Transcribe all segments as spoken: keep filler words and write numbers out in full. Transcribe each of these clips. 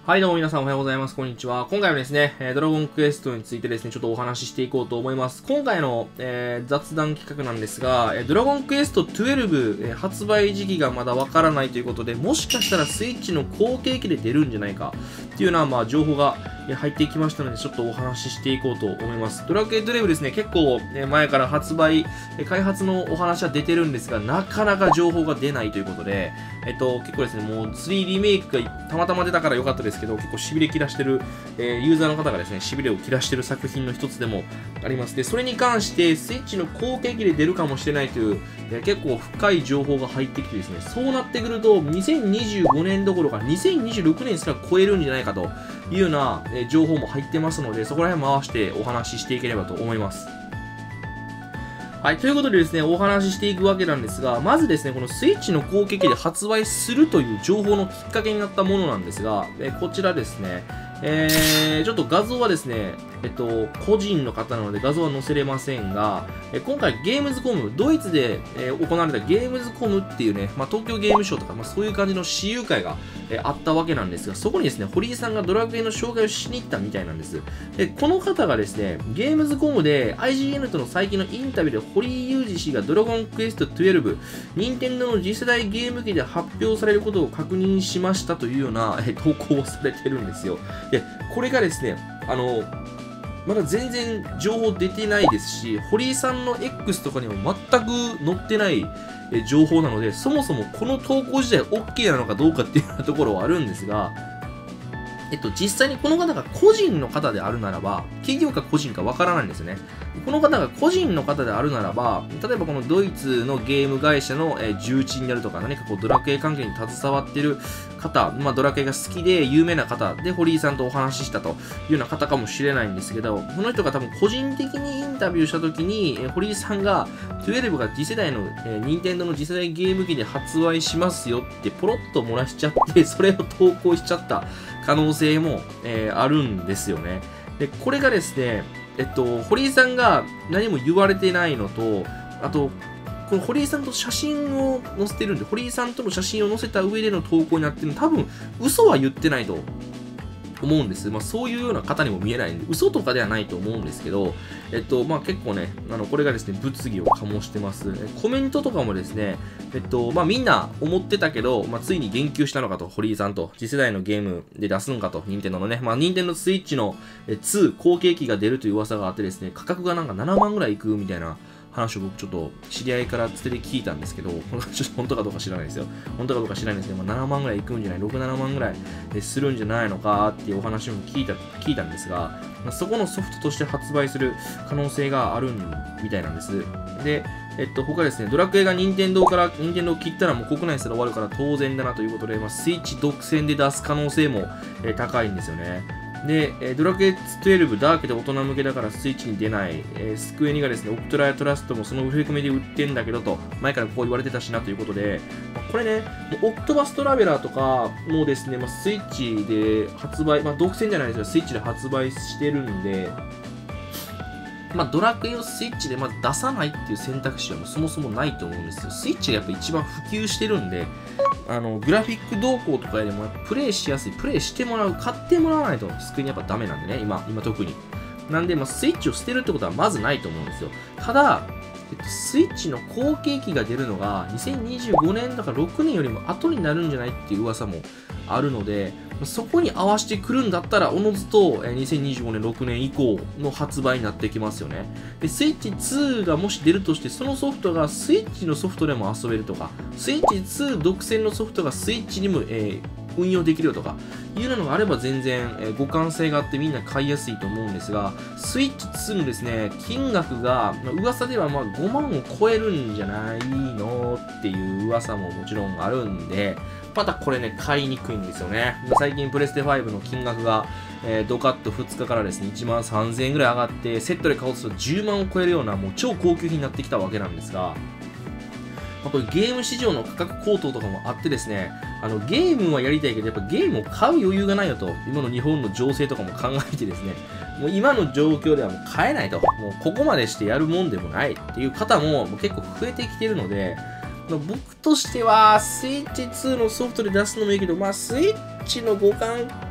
はい、どうも皆さんおはようございます。こんにちは。今回はですね、ドラゴンクエストについてですね、ちょっとお話ししていこうと思います。今回の、えー、雑談企画なんですが、ドラゴンクエストじゅうに、えー、発売時期がまだわからないということで、もしかしたらスイッチの後継機で出るんじゃないかっていうような、まあ、情報が入ってきましたので、ちょっとお話ししていこうと思います。ドラクエじゅうにですね、結構前から発売、開発のお話は出てるんですが、なかなか情報が出ないということで、えっと、結構ですね、もうスリーリメイクがたまたま出たから良かったですけど、結構痺れ切らしてる、えー、ユーザーの方がですね、痺れを切らしてる作品の一つでもあります。で、それに関して、スイッチの後継機で出るかもしれないという、えー、結構深い情報が入ってきてですね、そうなってくると、にせんにじゅうごねんどころか、にせんにじゅうろくねんすら超えるんじゃないかというような、えー、情報も入ってますので、そこら辺回してお話ししていければと思います。はい、ということでですね、お話ししていくわけなんですが、まずですね、このスイッチの後継機で発売するという情報のきっかけになったものなんですが、えこちらですね、えー、ちょっと画像はですね、えっと、個人の方なので画像は載せれませんが、え今回ゲームズコム、ドイツで、えー、行われたゲームズコムっていうね、まあ、東京ゲームショウとか、まあ、そういう感じの私有会が、えー、あったわけなんですが、そこにですね、堀井さんがドラクエの紹介をしに行ったみたいなんです。で、この方がですね、ゲームズコムで アイジーエヌ との最近のインタビューで堀井雄二氏がドラゴンクエストじゅうに、任天堂の次世代ゲーム機で発表されることを確認しましたというような、えー、投稿をされてるんですよ。で、これがですね、あの、まだ全然情報出てないですし、堀井さんの X とかにも全く載ってない情報なので、そもそもこの投稿自体 OK なのかどうかっていうところはあるんですが、えっと、実際にこの方が個人の方であるならば、企業か個人かわからないんですよね。この方が個人の方であるならば、例えばこのドイツのゲーム会社の、えー、重鎮であるとか、何かこうドラクエ関係に携わっている方、まあドラクエが好きで有名な方で堀井さんとお話ししたというような方かもしれないんですけど、その人が多分個人的にインタビューしたときに、えー、堀井さんがじゅうにが次世代の、えー、任天堂の次世代ゲーム機で発売しますよってポロッと漏らしちゃって、それを投稿しちゃった可能性も、えー、あるんですよね。で、これがですね、えっと、堀井さんが何も言われてないのと、あと、この堀井さんと写真を載せてるんで、堀井さんとの写真を載せた上での投稿になってるの、多分、嘘は言ってないと思うんです。まあ、そういうような方にも見えないんで、嘘とかではないと思うんですけど、えっと、まあ、結構ね、あの、これがですね、物議を醸してます。コメントとかもですね、えっと、まあ、みんな思ってたけど、まあ、ついに言及したのかと、堀井さんと、次世代のゲームで出すのかと、任天堂のね、まあ、任天堂スイッチのに後継機が出るという噂があってですね、価格がなんかななまんぐらいいくみたいな話を僕ちょっと知り合いからつてで聞いたんですけど、ちょっと本当かどうか知らないですよ。本当かどうか知らないんですけど、まあ、ななまんぐらいいくんじゃない、ろく、ななまんぐらいするんじゃないのかっていうお話も聞いた、聞いたんですが、まあ、そこのソフトとして発売する可能性があるみたいなんです。で、えっと、他ですね、ドラクエが任天堂から、任天堂を切ったらもう国内すら終わるから当然だなということで、まあ、スイッチ独占で出す可能性も、えー、高いんですよね。で、えー、ドラクエじゅうにダークで大人向けだからスイッチに出ない、えー、スクエニがですね、オクトライトラストもその上込みで売ってんだけどと、前からこう言われてたしなということで、まあ、これね、オクトバストラベラーとかもですね、まあ、スイッチで発売、まあ、独占じゃないですよ、スイッチで発売してるんで、まあ、ドラクエをスイッチでまず出さないっていう選択肢はもうそもそもないと思うんですよ。スイッチがやっぱ一番普及してるんで、あの、グラフィック動向とかよりもプレイしやすい、プレイしてもらう、買ってもらわないとスクリーンやっぱダメなんでね、今、今特に。なんで、まあ、スイッチを捨てるってことはまずないと思うんですよ。ただ、えっと、スイッチの後継機が出るのがにせんにじゅうごねんだからろくねんよりも後になるんじゃないっていう噂もあるので、そこに合わせてくるんだったら、おのずとにせんにじゅうごねんろくねん以降の発売になってきますよね。で、スイッチにがもし出るとして、そのソフトがスイッチのソフトでも遊べるとか、スイッチに独占のソフトがスイッチにも、えー運用できるよとかいうのがあれば全然、えー、互換性があってみんな買いやすいと思うんですが、スイッチにのですね、金額が、まあ、噂ではまあごまんを超えるんじゃないのっていう噂ももちろんあるんで、またこれね、買いにくいんですよね。最近プレステファイブの金額が、えー、ドカッとふつかからですね、いちまんさんぜんえんぐらい上がって、セットで買おうとするとじゅうまんを超えるようなもう超高級品になってきたわけなんですが、まあ、これゲーム市場の価格高騰とかもあってですね、あのゲームはやりたいけど、やっぱゲームを買う余裕がないよと、今の日本の情勢とかも考えてですね、もう今の状況ではもう買えないと、もうここまでしてやるもんでもないっていう方ももう結構増えてきてるので、僕としてはスイッチにのソフトで出すのもいいけど、まあスイッチの互換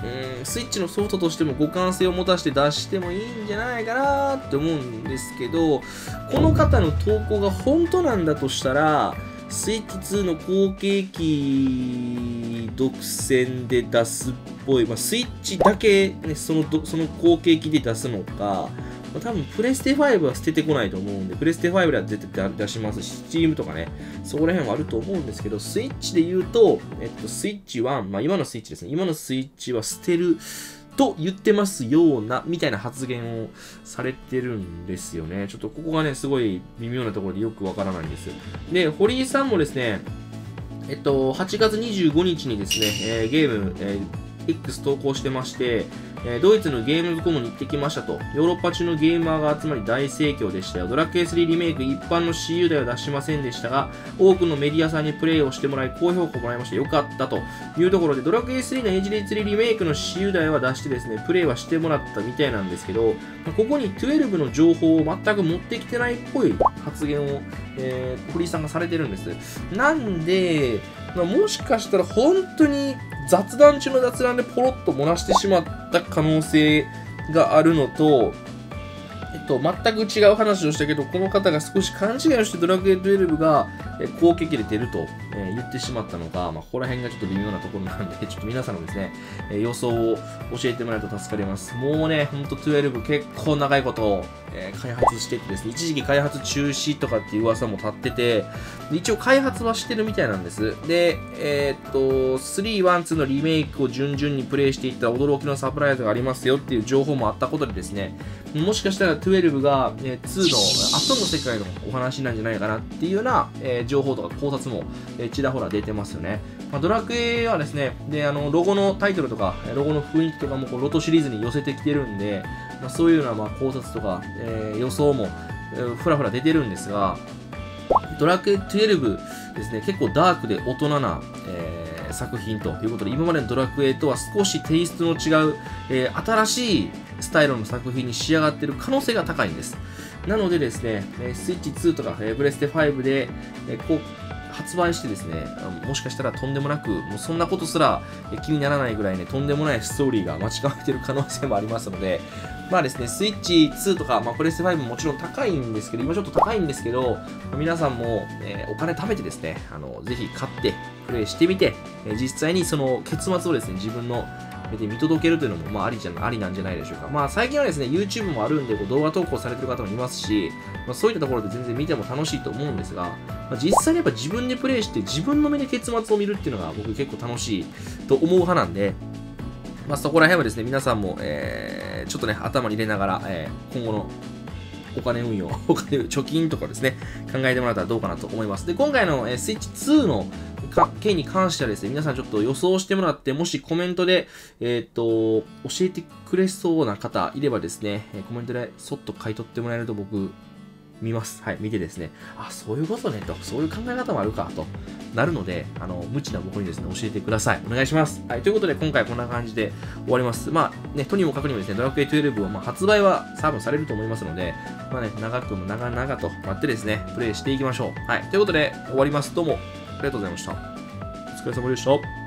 うん、スイッチのソフトとしても互換性を持たせて出してもいいんじゃないかなって思うんですけど、この方の投稿が本当なんだとしたら、スイッチツーの後継機独占で出すっぽい、まあ、スイッチだけ、ね、そのその後継機で出すのか、まあ、多分プレステファイブは捨ててこないと思うんで、プレステファイブでは出て出しますし、Steam とかね、そこら辺はあると思うんですけど、スイッチで言うと、えっと、スイッチワン、まあ、今のスイッチですね、今のスイッチは捨てると言ってますような、みたいな発言をされてるんですよね。ちょっとここがね、すごい微妙なところでよくわからないんです。で、堀井さんもですね、えっと、はちがつにじゅうごにちにですね、えー、ゲーム、えー、X 投稿してまして、えー、ドイツのゲームズコムに行ってきましたと。ヨーロッパ中のゲーマーが集まり大盛況でしたよ。ドラクエスリーリメイク一般の シーユー 台は出しませんでしたが、多くのメディアさんにプレイをしてもらい、高評価をもらいました。よかったというところで、ドラクエスリーの エイチディースリー リメイクの シーユー 台は出してですね、プレイはしてもらったみたいなんですけど、ここにじゅうにの情報を全く持ってきてないっぽい発言を、えー、堀井さんがされてるんです。なんで、まあ、もしかしたら本当に雑談中の雑談でポロッと漏らしてしまった可能性があるのと、えっと、全く違う話をしたけど、この方が少し勘違いをしてドラクエじゅうにが後継機で出ると、えー、言ってしまったのか、まあ、ここら辺がちょっと微妙なところなんで、ちょっと皆さんのですね、えー、予想を教えてもらえると助かります。もうね、ほんとじゅうに結構長いことを、えー、開発しててですね、一時期開発中止とかっていう噂も立ってて、一応開発はしてるみたいなんです。で、えー、っと、スリー、ワン、ツーのリメイクを順々にプレイしていったら驚きのサプライズがありますよっていう情報もあったことでですね、もしかしたらじゅうにが、えー、ツーの後の世界のお話なんじゃないかなっていうような、えー、情報とか考察も、えー、ちらほら出てますよね。まあ、ドラクエはですね、で、あの、ロゴのタイトルとか、ロゴの雰囲気とかもこうロトシリーズに寄せてきてるんで、まあ、そういうようなまあ考察とか、えー、予想も、えー、ふらふら出てるんですが、ドラクエじゅうにですね、結構ダークで大人な、えー、作品ということで、今までのドラクエとは少しテイストの違う、えー、新しいスタイルの作品に仕上がっている可能性が高いんです。なのでですね、スイッチツーとか、プレステファイブで、こう、発売してですね、もしかしたらとんでもなく、もうそんなことすら気にならないぐらいね、とんでもないストーリーが待ち構えている可能性もありますので、まあですね、スイッチツーとか、まあ、プレステファイブももちろん高いんですけど、今ちょっと高いんですけど、皆さんも、えー、お金貯めてですね、あの、ぜひ買って、プレイしてみて、えー、実際にその結末をですね、自分の目で見届けるというのも、まあ、ありじゃありなんじゃないでしょうか。まあ、最近はですね、YouTube もあるんで、こう動画投稿されてる方もいますし、まあ、そういったところで全然見ても楽しいと思うんですが、まあ、実際にやっぱ自分でプレイして、自分の目で結末を見るっていうのが僕結構楽しいと思う派なんで、まあ、そこら辺はですね、皆さんも、えー、ちょっとね、頭に入れながら、えー、今後のお金運用、お金、貯金とかですね、考えてもらったらどうかなと思います。で、今回の、えー、スイッチツーの件に関してはですね、皆さんちょっと予想してもらって、もしコメントで、えっと、教えてくれそうな方いればですね、コメントでそっと買い取ってもらえると僕、見ます。はい、見てですね、あ、そういうことね、と、そういう考え方もあるか、となるので、あの、無知な僕にですね、教えてください。お願いします。はい、ということで、今回こんな感じで終わります。まあ、ね、とにもかくにもですね、ドラクエじゅうには、まあ、発売は多分されると思いますので、まあね、長くも長々と待ってですね、プレイしていきましょう。はい、ということで、終わります。どうも、ありがとうございました。お疲れ様でした。